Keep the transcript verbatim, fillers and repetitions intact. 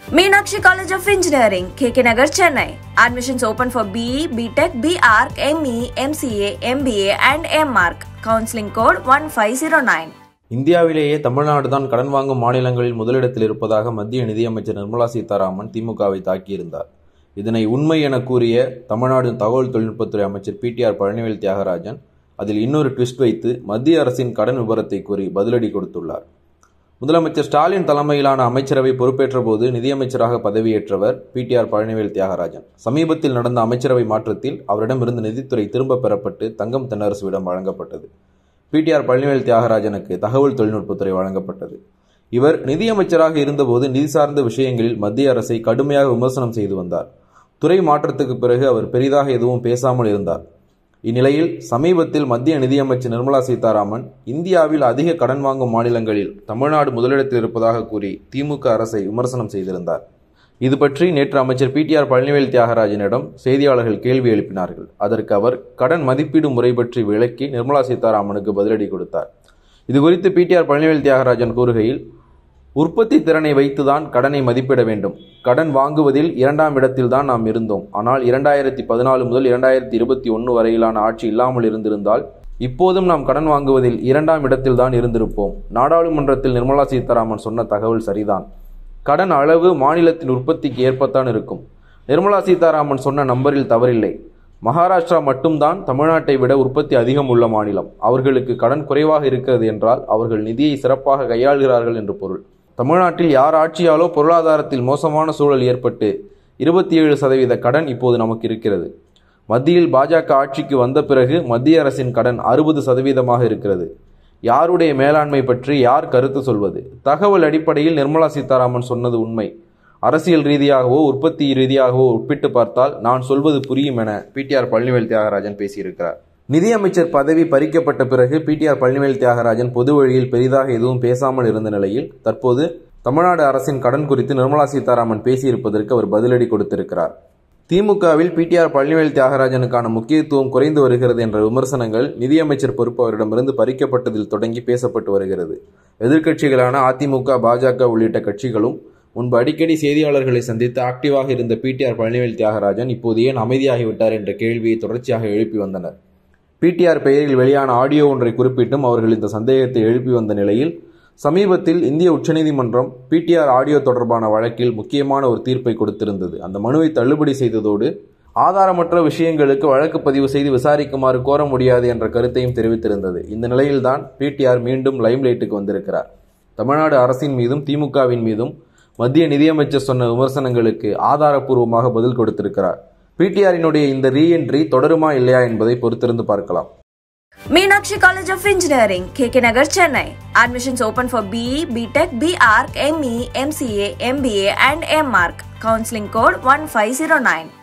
Meenakshi College of Engineering, K K Nagar, Chennai. Admissions open for B E, B Tech, B Arc, M E, M C A, M B A and M Arc. Counseling code one five zero nine. இந்தியாவிலேயே தமிழ்நாடு தான் கடன் வாங்கும் மாநிலங்களில் முதலிடத்தில் இருப்பதாக மத்திய நிதியமைச்சர் நிர்மலா சீதாராமன் திமுகவை தாக்கியிருந்தார். இதனை உண்மை என கூறிய தமிழ்நாடு தகவல் தொழில்நுட்பத்துறை அமைச்சர் P T R Palanivel Thiagarajan அதில் இன்னொரு ட்விஸ்ட் வைத்து மத்திய அரசின் கடன் விபரத்தை கூறி பதிலடி கொடுத்துள்ளார். முதலமைச்சர் ஸ்டாலின் தலைமையிலான அமைச்சரவை பொறுப்பேற்ற போது நிதியமைச்சராக பதவியேற்றவர் P T R Palanivel Thiagarajan. சமீபத்தில் நடந்த அமைச்சரவை மாற்றத்தில் அவரிடமிருந்து நிதித்துறை திரும்ப பெறப்பட்டு தங்கம் தென்னரசுவிடம் வழங்கப்பட்டது. பி டி ஆர் பழனிவேல் தியாகராஜனுக்கு தகவல் தொழில்நுட்பத்துறை வழங்கப்பட்டது. இவர் நிதியமைச்சராக இருந்தபோது நிதி சார்ந்த விஷயங்களில் மத்திய அரசை கடுமையாக விமர்சனம் செய்து வந்தார். துறை மாற்றத்துக்கு பிறகு அவர் பெரிதாக எதுவும் பேசாமல் இருந்தார். இந்நிலையில் சமீபத்தில் மத்திய நிதியமைச்சர் நிர்மலா சீதாராமன் இந்தியாவில் அதிக கடன் வாங்கும் மாநிலங்களில் தமிழ்நாடு முதலிடத்தில் இருப்பதாக கூறி திமுக அரசை விமர்சனம் செய்திருந்தார். இது பற்றி நேற்று அமைச்சர் பி டி ஆர் பழனிவேல் தியாகராஜனிடம் செய்தியாளர்கள் கேள்வி எழுப்பினார்கள். அதற்கு அவர் கடன் மதிப்பீடு முறை பற்றி விளக்கி நிர்மலா சீதாராமனுக்கு பதிலடி கொடுத்தார். இதுகுறித்து P T R Palanivel Thiagarajan கூறுகையில், உற்பத்தி திறனை வைத்துதான் கடனை மதிப்பிட வேண்டும். கடன் வாங்குவதில் இரண்டாம் இடத்தில் தான் நாம் இருந்தோம். ஆனால் இரண்டாயிரத்தி பதினாலு முதல் இரண்டாயிரத்தி இருபத்தி ஒன்று வரையிலான ஆட்சி இல்லாமல் இருந்திருந்தால் இப்போதும் நாம் கடன் வாங்குவதில் இரண்டாம் இடத்தில் தான் இருந்திருப்போம். நாடாளுமன்றத்தில் நிர்மலா சீதாராமன் சொன்ன தகவல் சரிதான். கடன் அளவு மாநிலத்தின் உற்பத்திக்கு ஏற்பத்தான் இருக்கும். நிர்மலா சீதாராமன் சொன்ன நம்பரில் தவறில்லை. மகாராஷ்டிரா மட்டும்தான் தமிழ்நாட்டை விட உற்பத்தி அதிகம் உள்ள மாநிலம். அவர்களுக்கு கடன் குறைவாக இருக்கிறது என்றால் அவர்கள் நிதியை சிறப்பாக கையாளுகிறார்கள் என்று பொருள். தமிழ்நாட்டில் யார் ஆட்சியாலோ பொருளாதாரத்தில் மோசமான சூழல் ஏற்பட்டு இருபத்தி ஏழு சதவீத கடன் இப்போது நமக்கு இருக்கிறது. மத்தியில் பாஜக ஆட்சிக்கு வந்த பிறகு மத்திய அரசின் கடன் அறுபது சதவீதமாக இருக்கிறது. யாருடைய மேலாண்மை பற்றி யார் கருத்து சொல்வது? தகவல் அடிப்படையில் நிர்மலா சீதாராமன் சொன்னது உண்மை. அரசியல் ரீதியாகவோ உற்பத்தி ரீதியாகவோ ஒப்பிட்டு பார்த்தால் நான் சொல்வது புரியும் என P T R Palanivel Thiagarajan பேசியிருக்கிறார். நிதியமைச்சர் பதவி பறிக்கப்பட்ட பிறகு P T R Palanivel Thiagarajan பொது வழியில் பெரிதாக எதுவும் பேசாமல் இருந்த நிலையில் தற்போது தமிழ்நாடு அரசின் கடன் குறித்து நிர்மலா சீதாராமன் பேசியிருப்பதற்கு அவர் பதிலடி கொடுத்திருக்கிறார். திமுகவில் பி டி ஆர் பழனிவேல் தியாகராஜனுக்கான முக்கியத்துவம் குறைந்து வருகிறது என்ற விமர்சனங்கள் நிதியமைச்சர் பொறுப்பு அவரிடமிருந்து பறிக்கப்பட்டதில் தொடங்கி பேசப்பட்டு வருகிறது. எதிர்க்கட்சிகளான அதிமுக, பாஜக உள்ளிட்ட கட்சிகளும் முன்பு அடிக்கடி செய்தியாளர்களை சந்தித்து ஆக்டிவாக இருந்த P T R Palanivel Thiagarajan இப்போது ஏன் அமைதியாகிவிட்டார் என்ற கேள்வியை தொடர்ச்சியாக எழுப்பி வந்தனர். பி டி ஆர் பெயரில் வெளியான ஆடியோ ஒன்றை குறிப்பிட்டும் அவர்கள் இந்த சந்தேகத்தை எழுப்பி வந்த நிலையில் சமீபத்தில் இந்திய உச்சநீதிமன்றம் பி டி ஆர் ஆடியோ தொடர்பான வழக்கில் முக்கியமான ஒரு தீர்ப்பை கொடுத்திருந்தது. அந்த மனுவை தள்ளுபடி செய்ததோடு ஆதாரமற்ற விஷயங்களுக்கு வழக்கு பதிவு செய்து விசாரிக்குமாறு கோர முடியாது என்ற கருத்தையும் தெரிவித்திருந்தது. இந்த நிலையில்தான் பி டி ஆர் மீண்டும் லைம்லைட்டுக்கு வந்திருக்கிறார். தமிழ்நாடு அரசின் மீதும் திமுகவின் மீதும் மத்திய நிதியமைச்சர் சொன்ன விமர்சனங்களுக்கு ஆதாரப்பூர்வமாக பதில் கொடுத்திருக்கிறார். பி டி ஆரினுடைய இந்த ரீஎன்ட்ரி தொடருமா இல்லையா என்பதை பொறுத்திருந்து பார்க்கலாம். Meenakshi College of Engineering, K K Nagar, Chennai. Admissions open for B E, B Tech, B Arc, M E, M C A, M B A and M Arc. Counseling code one five zero nine.